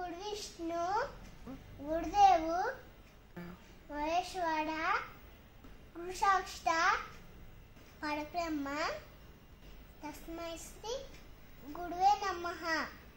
गुरु विष्णु गुरुदेव महेश्वर गुरु साक्षात् परब्रह्म तस्मै श्री गुरुवे नमः।